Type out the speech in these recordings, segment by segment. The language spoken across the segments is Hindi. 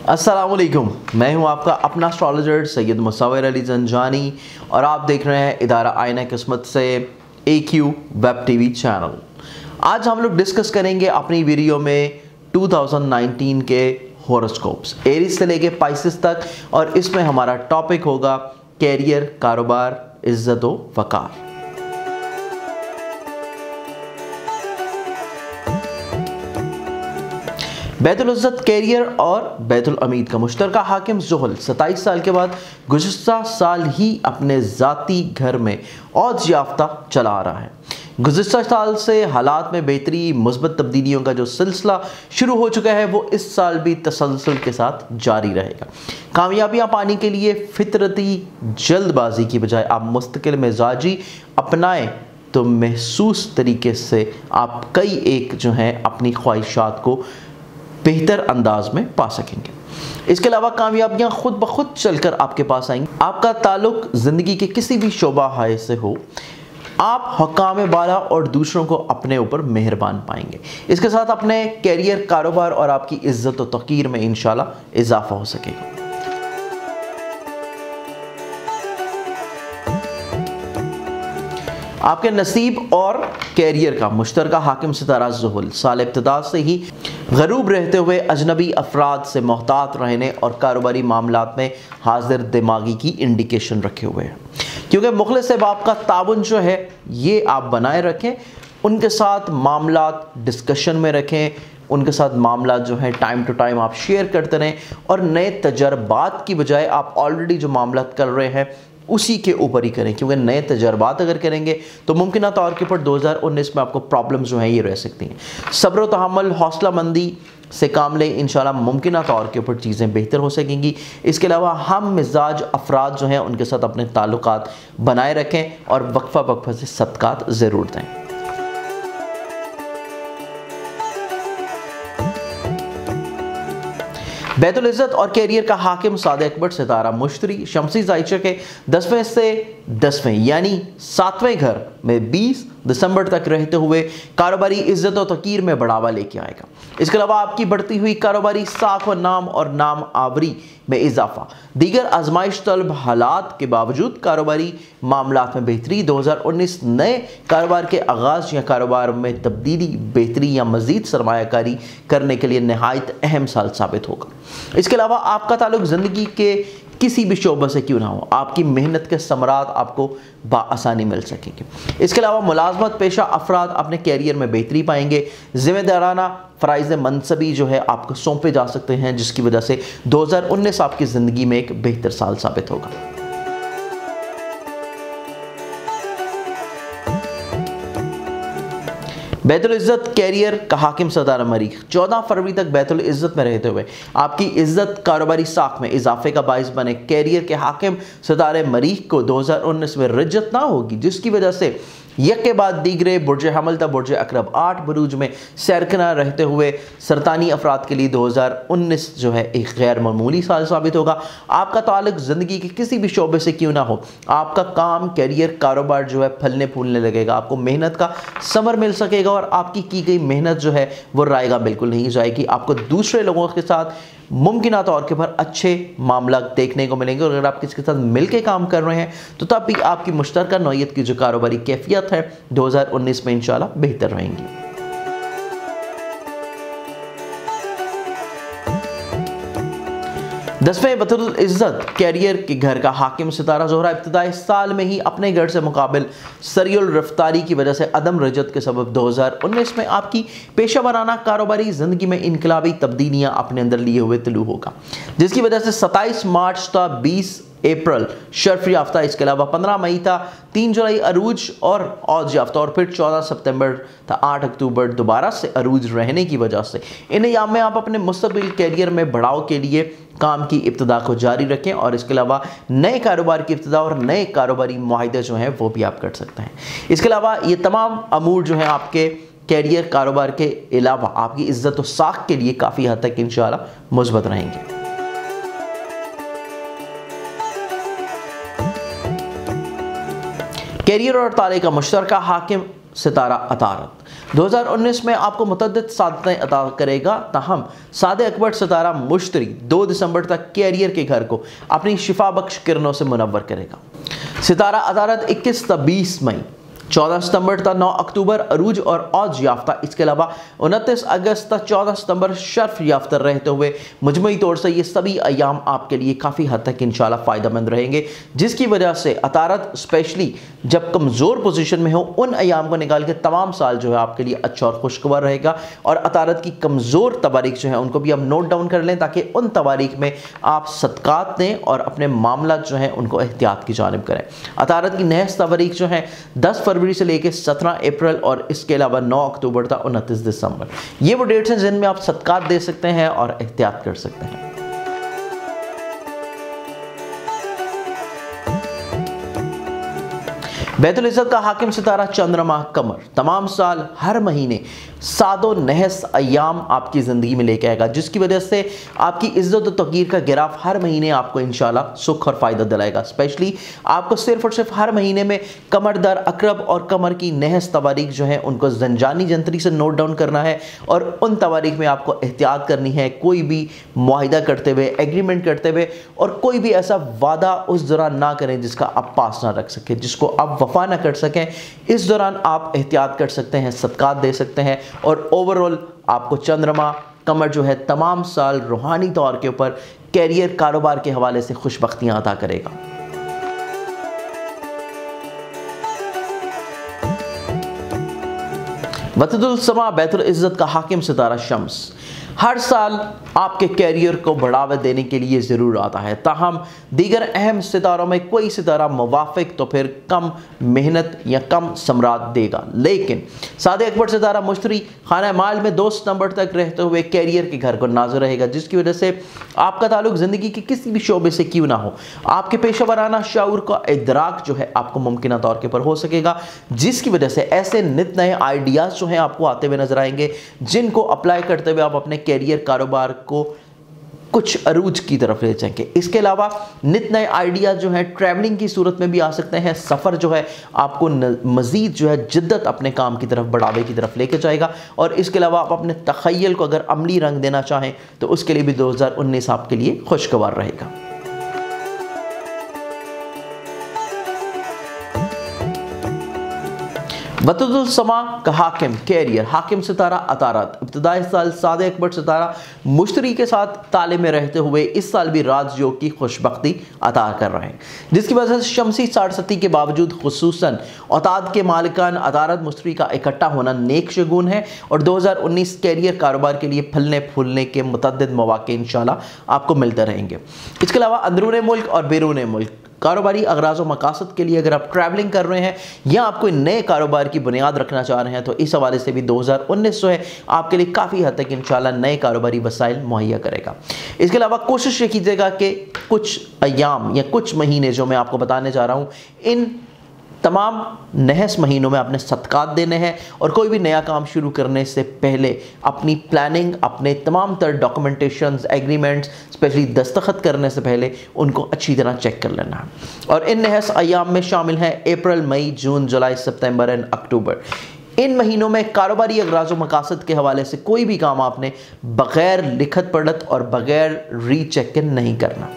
अस्सलामुअलैकुम, मैं हूं आपका अपना एस्ट्रोलॉजर सैयद मुसव्विर अली जंजानी और आप देख रहे हैं इदारा आईना किस्मत से AQ वेब टीवी चैनल। आज हम लोग डिस्कस करेंगे अपनी वीडियो में 2019 के हॉरोस्कोप्स एरीज से लेके पाइसेस तक, और इसमें हमारा टॉपिक होगा कैरियर, कारोबार, इज्जत व वकार। बैतुल इज्जत कैरियर और बैतुल अमीद का मुश्तरका हाकिम ज़ुहल 27 साल के बाद गुज़िश्ता साल ही अपने ज़ाती घर में औज याफ्ता चला आ रहा है। गुज़िश्ता साल से हालात में बेहतरी, मुस्बत तब्दीलियों का जो सिलसिला शुरू हो चुका है वो इस साल भी तसलसल के साथ जारी रहेगा। कामयाबियाँ पाने के लिए फितरती जल्दबाजी की बजाय आप मुस्तकिल मिजाजी अपनाएं तो महसूस तरीके से आप कई एक जो है अपनी ख्वाहिशात को बेहतर अंदाज में पा सकेंगे। इसके अलावा कामयाबियां खुद ब खुद चलकर आपके पास आएंगी। आपका ताल्लुक ज़िंदगी के किसी भी शोबा हाय से हो, आप हकाम बाला और दूसरों को अपने ऊपर मेहरबान पाएंगे। इसके साथ अपने कैरियर, कारोबार और आपकी इज्जत और तकीर में इंशाल्लाह इजाफा हो सकेगा। आपके नसीब और कैरियर का मुश्तरका हाकिम सितारा ज़ुहल साल इब्तिदा से ही गरूब रहते हुए अजनबी अफराद से मोहतात रहने और कारोबारी मामलात में हाजिर दिमागी की इंडिकेशन रखे हुए हैं, क्योंकि मुखलिस बाप का ताबन जो है ये आप बनाए रखें, उनके साथ मामलात डिस्कशन में रखें, उनके साथ मामला जो है टाइम टू टाइम आप शेयर करते रहें और नए तजर्बात की बजाय आप ऑलरेडी जो मामला कर रहे हैं उसी के ऊपर ही करें, क्योंकि नए तजर्बात अगर करेंगे तो मुमकिन तौर के ऊपर 2019 में आपको प्रॉब्लम्स जो हैं ये रह सकती हैं। सब्र व तहम्मुल, हौसला मंदी से काम लें, इंशाल्लाह मुमकिन तौर के ऊपर चीज़ें बेहतर हो सकेंगी। इसके अलावा हम मिजाज अफराद जो हैं उनके साथ अपने ताल्लुकात बनाए रखें और वक्फा वक्फा से सदकात ज़रूर दें। बैतुल इज्जत और कैरियर का हाकिम सादे अकबर सितारा मुश्तरी शमसी ज़ाइचा के 10वें से 10वें यानी 7वें घर में 20 दिसंबर तक रहते हुए कारोबारी इज्जत और तकीर में बढ़ावा लेके आएगा। इसके अलावा आपकी बढ़ती हुई कारोबारी साख व नाम और नाम आवरी में इजाफा, दीगर आजमाइश तलब हालात के बावजूद कारोबारी मामलात में बेहतरी, 2019 नए कारोबार के आगाज़ या कारोबार में तब्दीली, बेहतरी या मज़ीद सरमायाकारी करने के लिए नहायत अहम साल साबित होगा। इसके अलावा आपका ताल्लुक ज़िंदगी के किसी भी शोबे से क्यों ना हो, आपकी मेहनत के समरात आपको बाआसानी मिल सकेंगे। इसके अलावा मुलाजमत पेशा अफराद अपने कैरियर में बेहतरी पाएंगे। ज़िम्मेदाराना फ़राइज़ मनसबी जो है आपको सौंपे जा सकते हैं, जिसकी वजह से 2019 आपकी ज़िंदगी में एक बेहतर साल साबित होगा। बैतुल इज्जत कैरियर का हाकिम सदारा मरीख 14 फरवरी तक बैतुल इज्जत में रहते हुए आपकी इज्जत कारोबारी साख में इजाफे का बाइस बने। कैरियर के हाकिम सदारे मरीख को 2019 में रिज्जत ना होगी, जिसकी वजह से यक के बाद दीगरे बुर्ज हमल तक बुर्ज अकरब 8 बुरूज में सैरकना रहते हुए सरतानी अफराद के लिए 2019 जो है एक गैर मामूली साल साबित होगा। आपका ताल्लुक ज़िंदगी के किसी भी शोबे से क्यों ना हो, आपका काम, कैरियर, कारोबार जो है फलने फूलने लगेगा। आपको मेहनत का समर मिल सकेगा और आपकी की गई मेहनत जो है वो रायगा बिल्कुल नहीं जाएगी। आपको दूसरे लोगों के साथ मुमकिन तौर के पर अच्छे मामला देखने को मिलेंगे और अगर आप किसी के साथ मिलकर काम कर रहे हैं तो तब भी आपकी मुश्तरका नौयत की जो कारोबारी कैफियत है 2019 में इंशाल्लाह बेहतर रहेंगी। दसवें बैतुल इज्जत कैरियर के घर का हाकिम सितारा ज़ोहरा इब्तिदाई साल में ही अपने घर से मुकाबिल सरियुल रफ्तारी की वजह से अदम रजत के सबब 2019 में आपकी पेशा वराना कारोबारी ज़िंदगी में इनकलाबी तब्दीलियाँ अपने अंदर लिए हुए तलू होगा, जिसकी वजह से 27 मार्च था 20 अप्रैल शर्फ याफ्ता, इसके अलावा 15 मई था, 3 जुलाई अरूज और औज याफ्ता और फिर 14 सितंबर था 8 अक्टूबर दोबारा से अरूज रहने की वजह से इन अयाम में आप अपने मुस्तक़बिल कैरियर में बढ़ाव के लिए काम की इब्तिदा को जारी रखें और इसके अलावा नए कारोबार की इब्तिदा और नए कारोबारी मुआहिदे जो हैं वो भी आप कर सकते हैं। इसके अलावा ये तमाम अमूर जो हैं आपके कैरियर, कारोबार के अलावा आपकी इज्जत और साख के लिए काफ़ी हद तक इंशाल्लाह मुस्बत रहेंगे। कैरियर और ताले का मुश्तरका हाकिम सितारा अतारत 2019 में आपको मुतअद्दिद सादतें अता करेगा, ताहम सादे अकबर सितारा मुश्तरी 2 दिसंबर तक कैरियर के घर को अपनी शिफा बख्श किरणों से मुनव्वर करेगा। सितारा अतारत 21 से 20 मई, 14 सितंबर तक 9 अक्टूबर अरूज और औज याफ्ता, इसके अलावा 29 अगस्त तक 14 सितंबर शर्फ याफ्ता रहते हुए मजमूई तौर से ये सभी अयाम आपके लिए काफ़ी हद तक इंशाल्लाह फ़ायदेमंद रहेंगे, जिसकी वजह से अतारत स्पेशली जब कमज़ोर पोजीशन में हो उन अयाम को निकाल के तमाम साल जो है आपके लिए अच्छा और खुशगवार रहेगा। और अतारत की कमज़ोर तवारीख जो है उनको भी आप नोट डाउन कर लें ताकि उन तवारीख में आप सदकात दें और अपने मामला जो हैं उनको एहतियात की जानिब करें। अतारत की नहस तवारीख जो है 10 फरवरी से लेकर 17 अप्रैल और इसके अलावा 9 अक्टूबर तक 29 दिसंबर, ये वो डेट्स हैं जिनमें आप सदकात दे सकते हैं और एहतियात कर सकते हैं। बैतुल इज़्ज़त का हाकिम सितारा चंद्रमा कमर तमाम साल हर महीने सादो नहस अयाम आपकी ज़िंदगी में लेके आएगा, जिसकी वजह से आपकी इज़्ज़त और तक़दीर का गिराफ हर महीने आपको इंशाल्लाह सुख और फ़ायदा दिलाएगा। स्पेशली आपको सिर्फ और सिर्फ हर महीने में कमर दर अकरब और कमर की नहस तवारीख जो है उनको जंजानी जंतरी से नोट डाउन करना है और उन तवारीख में आपको एहतियात करनी है, कोई भी मुआहिदा करते हुए, एग्रीमेंट करते हुए और कोई भी ऐसा वादा उस दौरान ना करें जिसका आप पास ना रख सकें, जिसको आप वफा ना कर सकें। इस दौरान आप एहतियात कर सकते हैं, सदकात दे सकते हैं और ओवरऑल आपको चंद्रमा कमर जो है तमाम साल रूहानी तौर के ऊपर कैरियर कारोबार के हवाले से खुशबख्तियां अता करेगा। वतदुल समा बैतुल इज़्ज़त का हाकिम सितारा शम्स हर साल आपके कैरियर को बढ़ावा देने के लिए ज़रूर आता है, ताहम दीगर अहम सितारों में कोई सितारा मुवाफ़िक तो फिर कम मेहनत या कम समरात देगा। लेकिन सादे अकबर सितारा मुश्तरी खाना माल में 2 सितंबर तक रहते हुए कैरियर के घर को नाज़िर रहेगा, जिसकी वजह से आपका ताल्लुक ज़िंदगी के किसी भी शोबे से क्यों ना हो, आपके पेशा वराना शऊर का इदराक जो है आपको मुमकिन तौर के पर हो सकेगा, जिसकी वजह से ऐसे नित नए आइडियाज़ जो हैं आपको आते हुए नजर आएंगे, जिनको अप्लाई करते हुए आप अपने कैरियर कारोबार को कुछ अरूज की तरफ ले जाएंगे। इसके अलावा नित नए आइडियाज जो हैं ट्रैवलिंग की सूरत में भी आ सकते हैं। सफ़र जो है आपको मज़ीद जो है जिद्दत अपने काम की तरफ, बढ़ावे की तरफ लेके जाएगा। और इसके अलावा आप अपने तख़य्युल को अगर अमली रंग देना चाहें तो उसके लिए भी 2019 आपके लिए खुशगवार रहेगा। वतदुल समा का हाकिम कैरियर हाकिम सितारा अतारत इब्तिदाई साल सादे अकबर सितारा मुश्तरी के साथ ताले में रहते हुए इस साल भी राजयोग की खुशबख्ती अता कर रहे हैं, जिसकी वजह से शमसी 60 के बावजूद खुसूसन औताद के मालिकान अतारत मुश्तरी का इकट्ठा होना नेक शगुन है और 2019 कैरियर कारोबार के लिए फलने फूलने के मुतअद्दिद मौके इंशाल्लाह आपको मिलते रहेंगे। इसके अलावा अंदरून मुल्क और बैरून मुल्क कारोबारी अगराज़ व मकासद के लिए अगर आप ट्रैवलिंग कर रहे हैं या आप कोई नए कारोबार की बुनियाद रखना चाह रहे हैं तो इस हवाले से भी 2019 जो है आपके लिए काफ़ी हद तक इंशाल्लाह नए कारोबारी वसाइल मुहैया करेगा। इसके अलावा कोशिश ये कीजिएगा कि कुछ अयाम या कुछ महीने जो मैं आपको बताने जा रहा हूँ, इन तमाम नहस महीनों में आपने सदकात देने हैं और कोई भी नया काम शुरू करने से पहले अपनी प्लानिंग, अपने तमाम तर डॉक्यूमेंटेशंस, एग्रीमेंट्स, स्पेशली दस्तखत करने से पहले उनको अच्छी तरह चेक कर लेना है। और इन नहस अयाम में शामिल हैं अप्रैल, मई, जून, जुलाई, सितंबर एंड अक्टूबर। इन महीनों में कारोबारी अगराज़ व मकासद के हवाले से कोई भी काम आपने बग़ैर लिखत पढ़त और बग़ैर रीचेक के नहीं करना।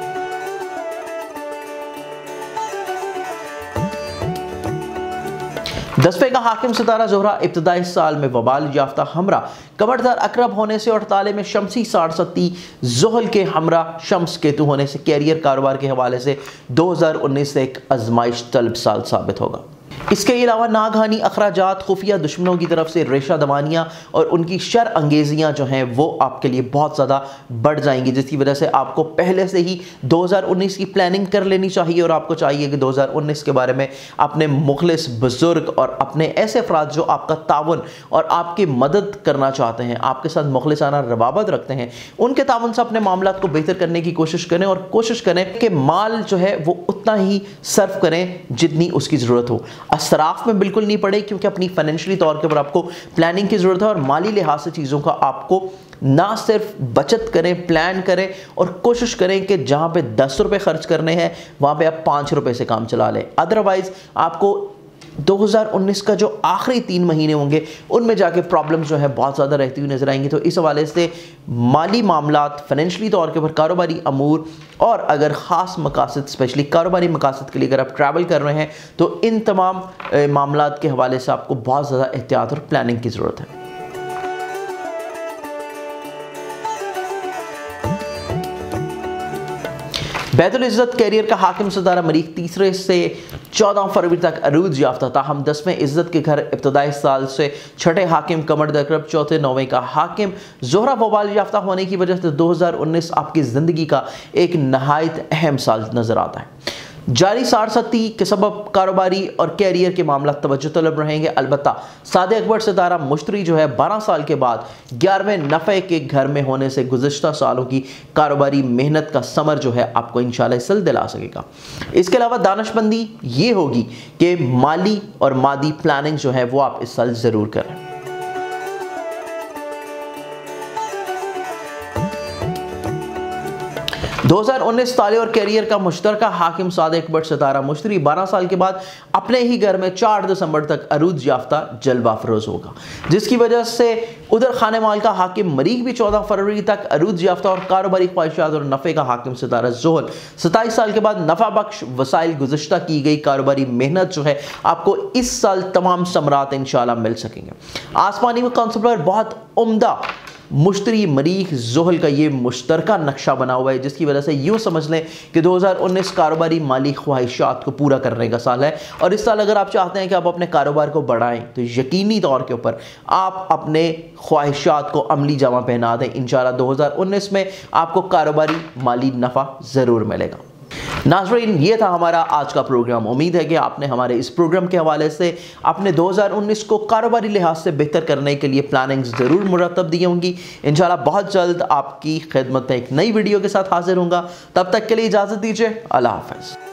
दसवें का हाकिम सितारा ज़ोहरा इब्तिदाई साल में वबाल याफ्ता हमरा कमरदार अकरब होने से और ताले में शमसी 60 ज़ोहल के हमरा शम्स केतु होने से कैरियर कारोबार के हवाले से 2019 से एक आजमाइश तलब साल साबित होगा। इसके अलावा नागहानी अखराजात, खुफिया दुश्मनों की तरफ से रेशा दमानियाँ और उनकी शर अंगेजियाँ जो हैं वो आपके लिए बहुत ज़्यादा बढ़ जाएंगी, जिसकी वजह से आपको पहले से ही 2019 की प्लानिंग कर लेनी चाहिए और आपको चाहिए कि 2019 के बारे में अपने मुखलिस बुजुर्ग और अपने ऐसे अफराद जो आपका तावन और आपकी मदद करना चाहते हैं, आपके साथ मुखलिसाना रवाबत रखते हैं, उनके तावन से अपने मामला को बेहतर करने की कोशिश करें और कोशिश करें कि माल जो है वो उतना ही सर्व करें जितनी उसकी ज़रूरत हो। असराफ में बिल्कुल नहीं पड़े, क्योंकि अपनी फाइनेंशियली तौर के ऊपर आपको प्लानिंग की ज़रूरत है और माली लिहाज से चीज़ों का आपको ना सिर्फ बचत करें, प्लान करें और कोशिश करें कि जहाँ पे 10 रुपये खर्च करने हैं वहाँ पे आप 5 रुपये से काम चला लें। अदरवाइज़ आपको 2019 का जो आखिरी 3 महीने होंगे उनमें जाके प्रॉब्लम्स जो है बहुत ज़्यादा रहती हुई नजर आएंगी। तो इस हवाले से माली मामलात, फाइनेंशियली तौर के ऊपर कारोबारी अमूर और अगर ख़ास मकासद स्पेशली कारोबारी मकासद के लिए अगर आप ट्रैवल कर रहे हैं तो इन तमाम मामलात के हवाले से आपको बहुत ज़्यादा एहतियात और प्लानिंग की ज़रूरत है। बैतुल इज़्ज़त कैरियर का हाकिम सितारा मरीख 3 से 14 फरवरी तक अरूज याफ्ता, ताहम 10वें इज़्ज़त के घर इब्तदाई साल से 6ठे हाकिम कमर दरकरब 4थे 9वें का हाकिम जोहरा वबाल याफ्ता होने की वजह से 2019 आपकी ज़िंदगी का एक नहायत अहम साल नज़र आता है। जारी सारसती के सबब कारोबारी और कैरियर के मामला तवज्जो तलब रहेंगे। अलबत्ता सादे अकबर सितारा मुश्तरी जो है 12 साल के बाद 11वें नफ़े के घर में होने से गुज़िश्ता सालों की कारोबारी मेहनत का समर जो है आपको इंशाल्लाह इस साल दिला सकेगा। इसके अलावा दानिशमंदी ये होगी कि माली और मादी प्लानिंग जो है वो आप इस साल ज़रूर करें। दो 2019 ताले और कैरियर का मुश्तरका हाकिम सादे अकबर सितारा मुश्तरी 12 साल के बाद अपने ही घर में 4 दिसंबर तक अरूज याफ्ता जलवा फरोज होगा, जिसकी वजह से उधर खाने माल का हाकिम मरीख भी 14 फरवरी तक अरूज याफ्ता और कारोबारी ख्वाहिशात और नफ़े का हाकिम सितारा जोहल 27 साल के बाद नफ़ा बख्श वसाइल गुज़श्ता की गई कारोबारी मेहनत जो है आपको इस साल तमाम समरात इंशाल्लाह मिल सकेंगे। आसमानी में कॉन्सेप्ट बहुत उम्दा मुश्तरी मरीख जोहल का ये मुश्तरका नक्शा बना हुआ है, जिसकी वजह से यूँ समझ लें कि 2019 कारोबारी माली ख्वाहिशात को पूरा करने का साल है। और इस साल अगर आप चाहते हैं कि आप अपने कारोबार को बढ़ाएं तो यकीनी तौर के ऊपर आप अपने ख्वाहिशात को अमली जामा पहना दें। इंशाल्लाह 2019 में आपको कारोबारी माली नफ़ा ज़रूर मिलेगा। नाज़रीन, ये था हमारा आज का प्रोग्राम। उम्मीद है कि आपने हमारे इस प्रोग्राम के हवाले से अपने 2019 को कारोबारी लिहाज से बेहतर करने के लिए प्लानिंग ज़रूर मुरतब दी होंगी। इंशाल्लाह बहुत जल्द आपकी खिदमत में एक नई वीडियो के साथ हाजिर होऊंगा। तब तक के लिए इजाज़त दीजिए। अल्लाह हाफ़िज़।